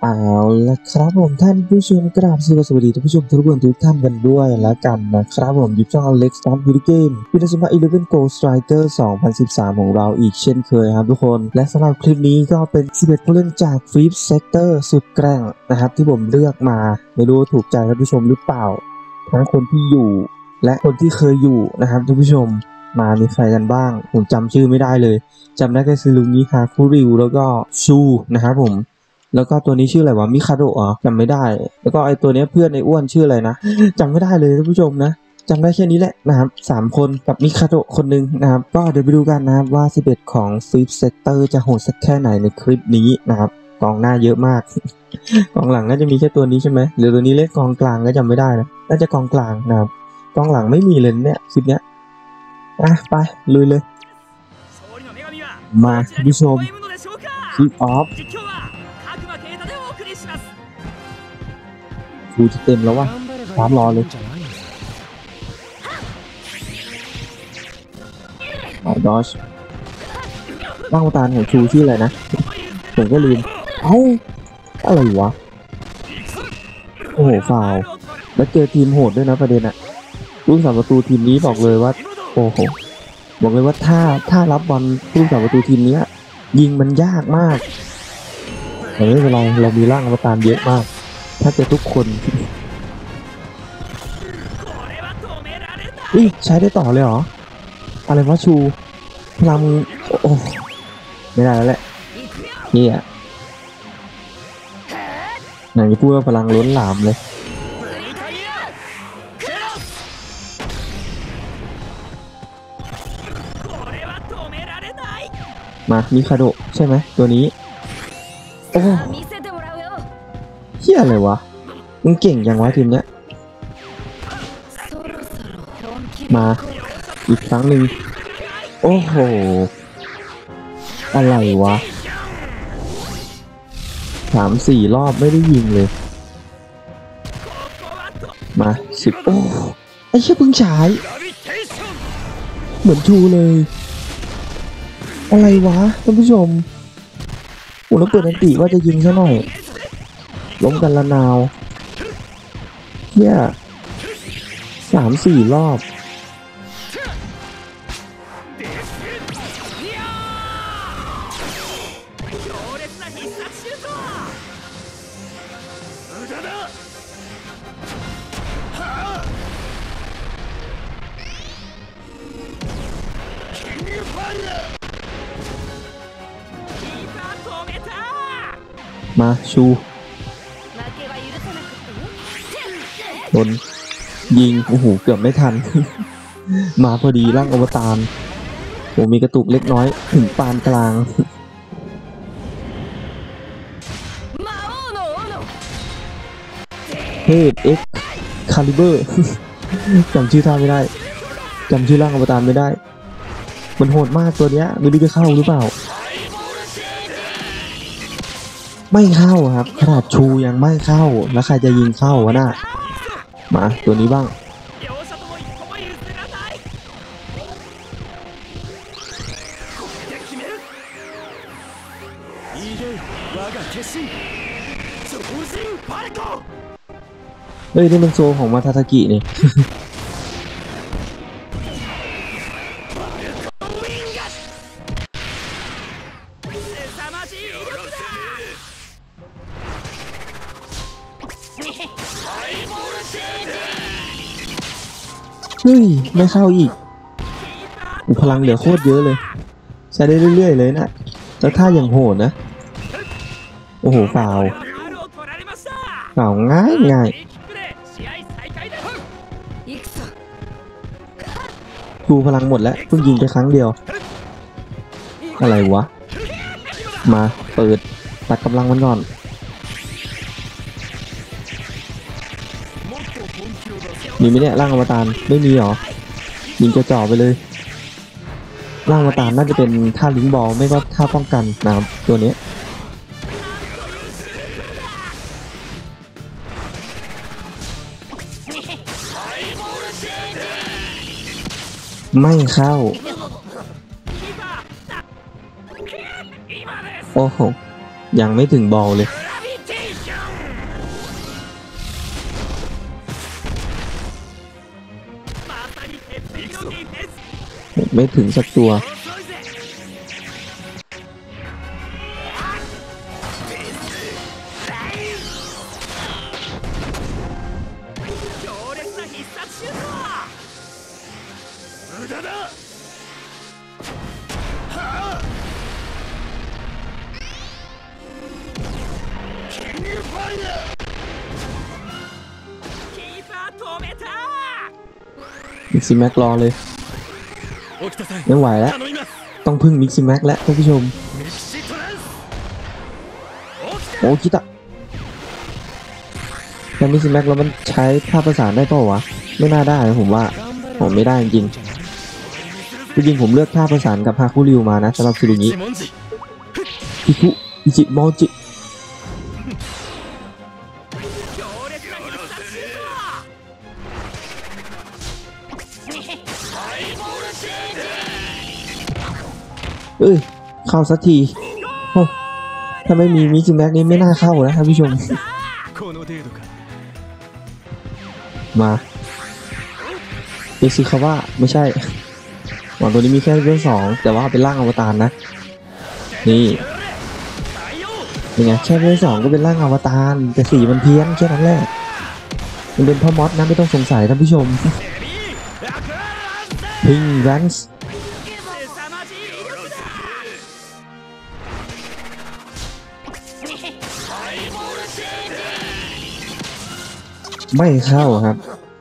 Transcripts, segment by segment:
เอาละครับผมท่านผู้ชมกราบสวัสดีท่านผู้ชมทุกคนทุกท่านกันด้วยแล้วกันนะครับผมยิบช่องอเล็กซ์ตามยูดิเกมวินาทีมา11 Gold Striker 2013ของเราอีกเช่นเคยครับทุกคนและสำหรับคลิปนี้ก็เป็น11ผู้เล่นจากฟีฟเซกเตอร์สุดแกร่งนะครับที่ผมเลือกมาไม่รู้ถูกใจท่านผู้ชมหรือเปล่าทั้งคนที่อยู่และคนที่เคยอยู่นะครับท่านผู้ชมมามีใครกันบ้างผมจำชื่อไม่ได้เลยจำได้แค่ซิลุมิฮาคุริวแล้วก็ชูนะครับผมแล้วก็ตัวนี้ชื่ออะไรวะมิคาโดะจำไม่ได้แล้วก็ไอตัวนี้เพื่อนไออ้วนชื่ออะไรนะจำไม่ได้เลยท่านผู้ชมนะจำได้แค่นี้แหละนะครับ3คนกับมิคาโดะคนหนึ่งนะครับก็เดี๋ยวไปดูกันนะครับว่า11ของฟีฟเซกเตอร์จะโหดสักแค่ไหนในคลิปนี้นะครับกองหน้าเยอะมาก กองหลังน่าจะมีแค่ตัวนี้ใช่ไหมหรือตัวนี้เล่นกองกลางก็จำไม่ได้นะน่าจะกองกลางนะครับกองหลังไม่มีเลยเนี่ยคลิปเนี้ยไปลุยเลยมาท่านผู้ชมคิกออฟดูจะเต็มแล้ววะพร้อมรอเลยดอชร่างตาของชูชื่ออะไรนะผมก็ลืมอะไรวะโอ้โหฟาวแล้วเจอทีมโหดด้วยนะประเด็นอะลูกสามประตูทีมนี้บอกเลยว่าโอ้โหบอกเลยว่าถ้ารับบอลลูกสามประตูทีมนี้ยิงมันยากมากแต่ไม่เป็นไรเรามีร่างอวตารเยอะมากถ้าเจอทุกคนใช้ได้ต่อเลยเหรออะไรวะชูพลังโอ้ไม่ได้แล้วแหละนี่อ่ะไหนพูดว่าพลังล้นหลามเลยมามิคาโดะใช่ไหมตัวนี้โอ้เฮียอะไรวะมึงเก่งอย่างวะทีมเนี้ยมาอีกครั้งหนึ่งโอ้โหอะไรวะ3-4 รอบไม่ได้ยิงเลยมา10โอ้ไอ้เชี่ยเพิ่งฉายเหมือนชูเลยอะไรวะท่านผู้ชมโอ้แล้วเปิดอันติว่าจะยิงซะหน่อยล้มกันละนาวเนี่ย3-4 รอบมาชูโดนยิงโอ้โหเกือบไม่ทัน มาพอดีร่างอวตารผมมีกระตุกเล็กน้อยถึงปานกลางเทพเอ็กคาลิเบอร์ จำชื่อท่าไม่ได้จำชื่อร่างอวตารไม่ได้มันโหดมากตัวเนี้ยไม่รู้จะเข้าหรือเปล่าไม่เข้าครับขนาดชูยังไม่เข้าแล้วใครจะยิงเข้าวะน่ะมาตัวนี้บ้างเฮ้ยนี่มันโซของมาทาทากินี่ เฮ้ยไม่เข้าอีกพลังเหลือโคตรเยอะเลยใช้ได้เรื่อยๆเลยนะแล้วท่าอย่างโหดนะโอ้โหฟาวง่ายดูพลังหมดแล้วเพิ่งยิงไปครั้งเดียวอะไรวะมาเปิดตัดกำลังมันก่อนมีไหมเนี่ยร่างอวตารไม่มีหรอยิงกระจอกไปเลยร่างอวตารน่าจะเป็นท่าลิงบอลไม่ก็ท่าป้องกันนะครับตัวนี้ไม่เข้าโอ้โหยังไม่ถึงบอลเลยไม่ถึงสักตัวมิกซี่แม็กรอเลยไม่ไหวแล้วต้องพึ่งมิกซี่แม็กแล้วท่านผู้ชมโอ้คิดอะแต่มิกซี่แม็กแล้วมันใช้ภาพประสานได้เปล่าวะไม่น่าได้นะผมว่าผมไม่ได้จริงๆผมเลือกภาพประสานกับฮาคุริวมานะสำหรับซูรุงิอิคุอิจิโมจิเข้าสักทีโอ้ถ้าไม่มีมิกซี่แม็กนี้ไม่น่าเข้านะท่านผู้ชมมาเอซึคาวะไม่ใช่หวังตัวนี้มีแค่เรื่อง2แต่ว่าเป็นร่างอวตารนะนี่ยังไงแค่เรื่อง2ก็เป็นร่างอวตารแต่สีมันเพี้ยนแค่นั้นแหละมันเป็นพ่อมอสนะไม่ต้องสงสัยท่านผู้ชมพิงแรนส์ไม่เข้าครับ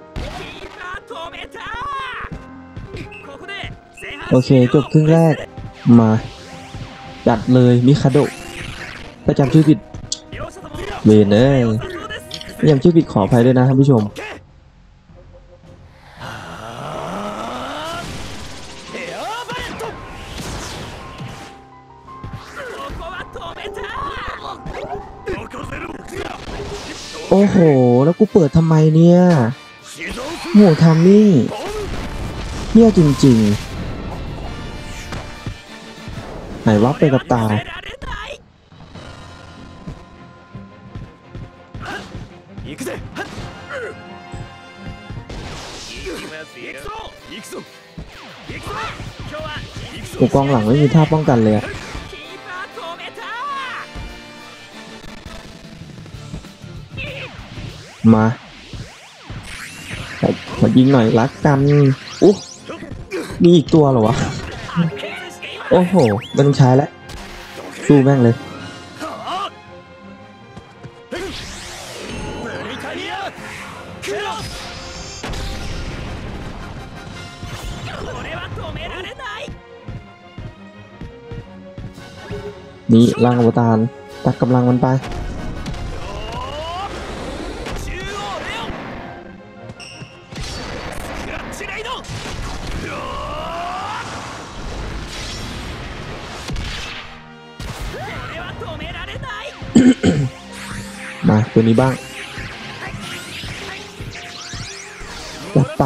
โอเคจบครึ่งแรกมาจัดเลยมิคาโดะถ้าจำชื่อผิดเวนเอ้ยจำชื่อผิดขออภัยด้วยนะท่านผู้ชมโอ้โหแล้วกูเปิดทำไมเนี่ยโหทำนี่เนี่ยจริงๆหายวับไปกับตากูกองหลังไม่มีท่าป้องกันเลยมายิงหน่อยรักกันอุ๊มีอีกตัวเหรอวะโอ้โหไม่ต้องใช้แล้วสู้แม่งเลยนี่ร่างอวตารตัดกำลังมันไปมาตัวนี้บ้างจัดไป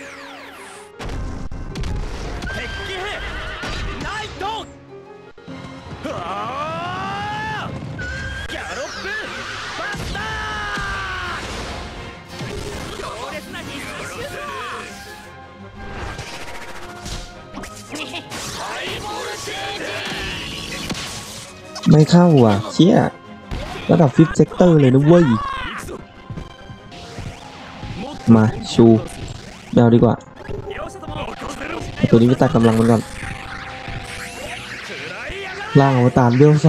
ไม่เข้าว่ะเชี่ยระดับฟิฟเซกเตอร์เลยนะเว้ยมาชูเดาดีกว่าตัวนี้ไปตัดกำลังมันก่อนล่างอวตารเวล2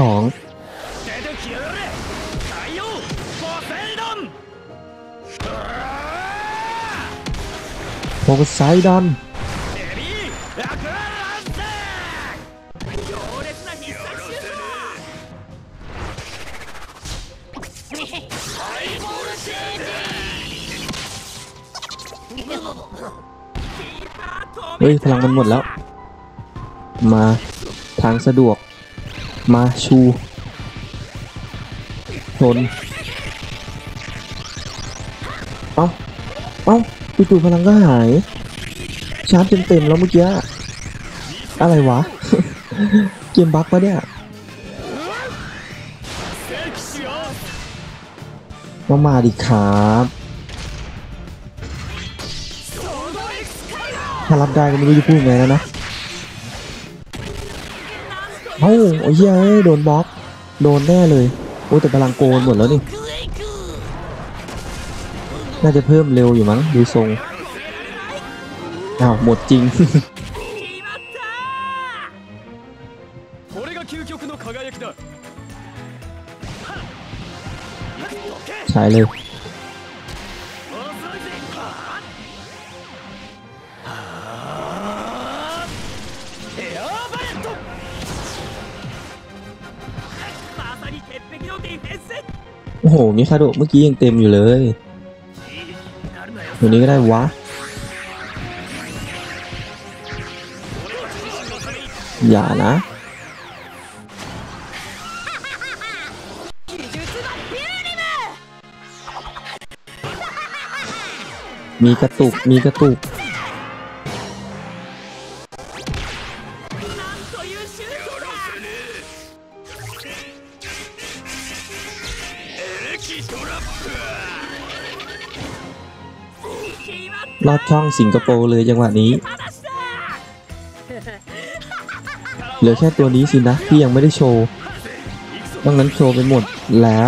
โพกไซดอนเฮ้ยพลังมันหมดแล้วมาทางสะดวกมาชูชนเอ้าจู่ๆพลังก็หายชาร์จเต็มแล้วเมื่อกี้อะไรวะ เกมบั๊กปะเนี่ยมาดิครับถ้ารับได้ก็ไม่รู้จะพูดไงแล้วนะเอ้าโอ้ยเฮ้ยโดนบล็อกโดนแน่เลยโอ้แต่พลังโกนหมดแล้วนี่น่าจะเพิ่มเร็วอยู่มั้งดูทรงอ้าวหมดจริง ใช้เลยโอ้โหมิคาโดะเมื่อกี้ยังเต็มอยู่เลยตัวนี้ก็ได้วะอย่านะมีกระตุกลอดช่องสิงคโปร์เลยจังหวะนี้เหลือแค่ตัวนี้สินะที่ยังไม่ได้โชว์ดังนั้นโชว์ไปหมดแล้ว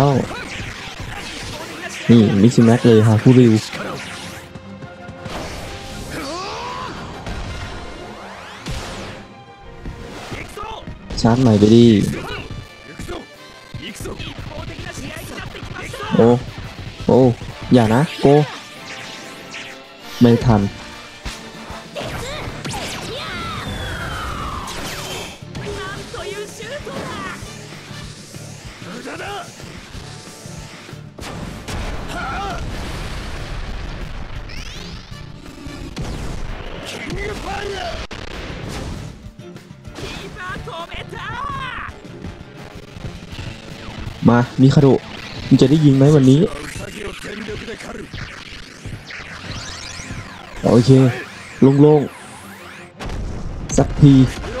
นี่มิกซ์แม็กเลยค่ะผู้ริวชาร์จใหม่ไปดิโอ้อย่านะโกไม่ทันมามิคาโดะมันจะได้ยิงไหมวันนี้โอเคโล่งๆสักที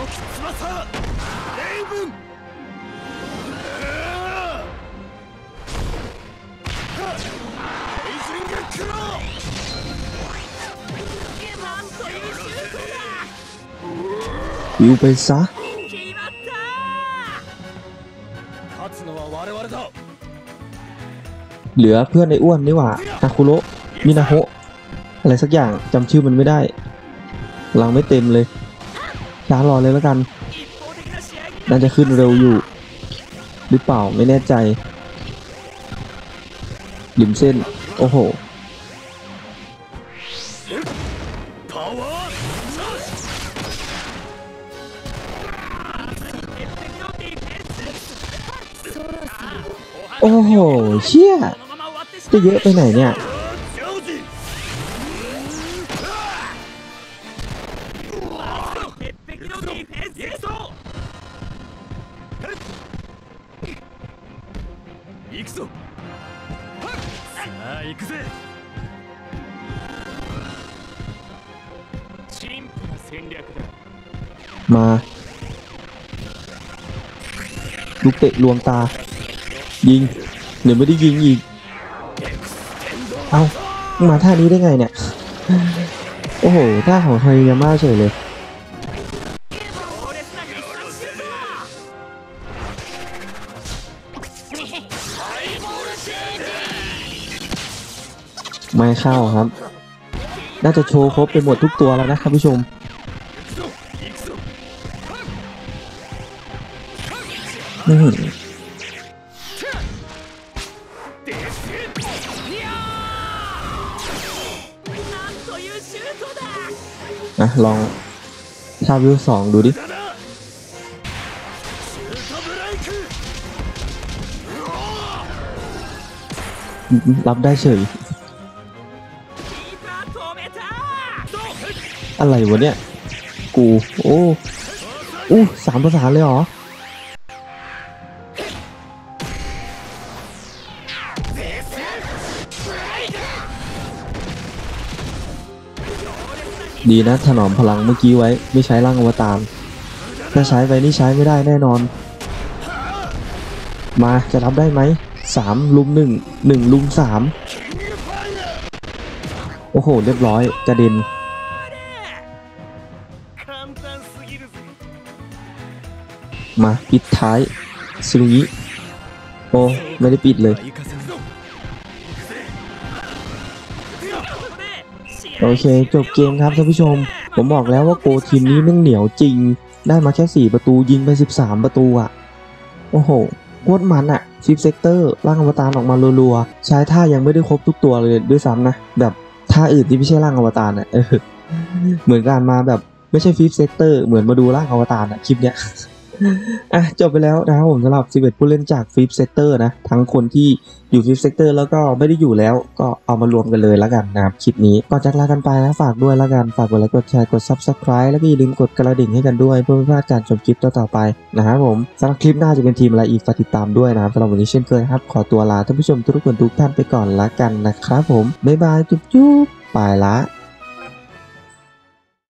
วิวไปซะเหลือเพื่อนในอ้วนนี่หว่านาคุโระมินาโฮะอะไรสักอย่างจำชื่อมันไม่ได้หลังไม่เต็มเลยช้ารอเลยแล้วกันน่าจะขึ้นเร็วอยู่หรือเปล่าไม่แน่ใจริมเส้นโอ้โหโอ้โหเชี่ยจะเยอะไปไหนเนี่ยมาลูกเตะลวงตายิงเดี๋ยวไม่ได้ยิงอีกเอามาท่านี้ได้ไงเนี่ยโอ้โหท่าของไฮยาม่าเฉยเลยไม่เข้าครับน่าจะโชว์ครบไปหมดทุกตัวแล้วนะครับผู้ชมลองท่าวิว2ดูดิรับได้เฉยอะไรวะเนี่ยกูโอ้3 ภาษาเลยเหรอดีนะถนอมพลังเมื่อกี้ไว้ไม่ใช้ร่างอวตารถ้าใช้ไปนี่ใช้ไม่ได้แน่นอนมาจะรับได้ไหม3 ลุม 1 1 ลุม 3โอ้โหเรียบร้อยกระเด็นมาปิดท้ายซึรุงิโอ้ไม่ได้ปิดเลยโอเคจบเกมครับท่านผู้ชมผมบอกแล้วว่าโกทีมนี้แม่งเหนียวจริงได้มาแค่4ประตูยิงไป13ประตูอ่ะโอ้โหโคตรมันอ่ะฟิปเซกเตอร์ร่างอวตารออกมารัวๆใช้ท่ายังไม่ได้ครบทุกตัวเลยด้วยซ้ำนะแบบท่าอื่นที่ไม่ใช่ร่างอวตารอ่ะเหมือนการมาแบบไม่ใช่ฟิปเซกเตอร์เหมือนมาดูร่างอวตารอ่ะคลิปเนี้ยอ่ะจบไปแล้วนะครับผมสำหรับ11ผู้เล่นจากฟิปเซกเตอร์นะทั้งคนที่อยู่ฟิปเซกเตอร์แล้วก็ไม่ได้อยู่แล้วก็เอามารวมกันเลยแล้วกันนะครับคลิปนี้ก่อนจากลากันไปนะฝากด้วยแล้วกันฝากกดไลค์กดแชร์กด Subscribe แล้วก็อย่าลืมกดกระดิ่งให้กันด้วยเพื่อไม่พลาดการชมคลิปต่อไปนะครับผมสำหรับคลิปหน้าจะเป็นทีมอะไรอีกฝากติดตามด้วยนะครับสำหรับวันนี้เช่นเคยครับขอตัวลาท่านผู้ชมทุกคนทุกท่านไปก่อนละกันนะครับผมบ๊ายบายจุ๊บๆไปละ